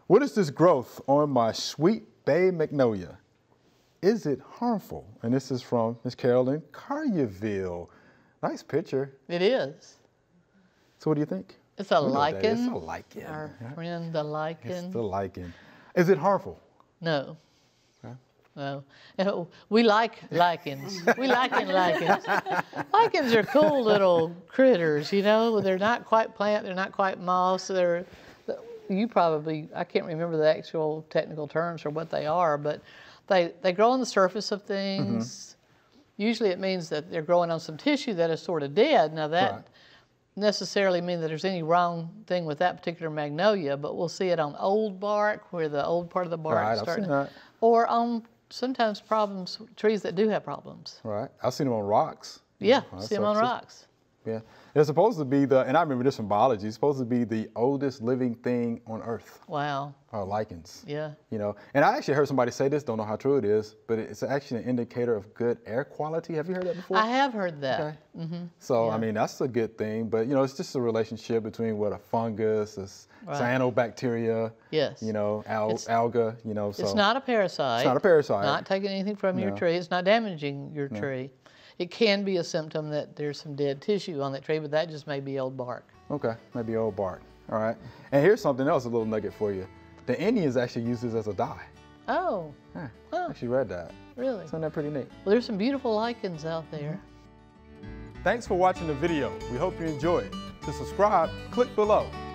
What is this growth on my sweet bay magnolia? Is it harmful? And this is from Miss Carolyn Collierville. Nice picture. It is. So what do you think? It's a lichen. It's a lichen. Our friend, the lichen. It's the lichen. Is it harmful? No. Okay. No. We like lichens. We lichens. Lichens are cool little critters, you know. They're not quite plant. They're not quite moss. I can't remember the actual technical terms for what they are, but they grow on the surface of things. Mm-hmm. Usually it means that they're growing on some tissue that is sort of dead. Now that necessarily mean that there's any wrong thing with that particular magnolia, but we'll see it on old bark, where the old part of the bark is starting to, or on sometimes trees that do have problems. Right. I've seen them on rocks. Yeah, see them on rocks. Yeah. They're supposed to be and I remember this from biology, it's supposed to be the oldest living thing on Earth. Wow. Lichens. Yeah. You know, and I actually heard somebody say this, don't know how true it is, but it's actually an indicator of good air quality. Have you heard that before? I have heard that. Okay. Mm-hmm. So, yeah. I mean, that's a good thing, but, you know, it's just a relationship between a fungus, cyanobacteria, yes. you know, algae, you know. So it's not a parasite. It's not a parasite. Not taking anything from your tree. It's not damaging your tree. It can be a symptom that there's some dead tissue on that tree, but that just may be old bark. Okay, maybe old bark. All right. And here's something else, a little nugget for you. The Indians actually use this as a dye. Oh. Yeah, huh. I actually read that. Really? Isn't that pretty neat? Well, there's some beautiful lichens out there. Thanks for watching the video. We hope you enjoyed. To subscribe, click below.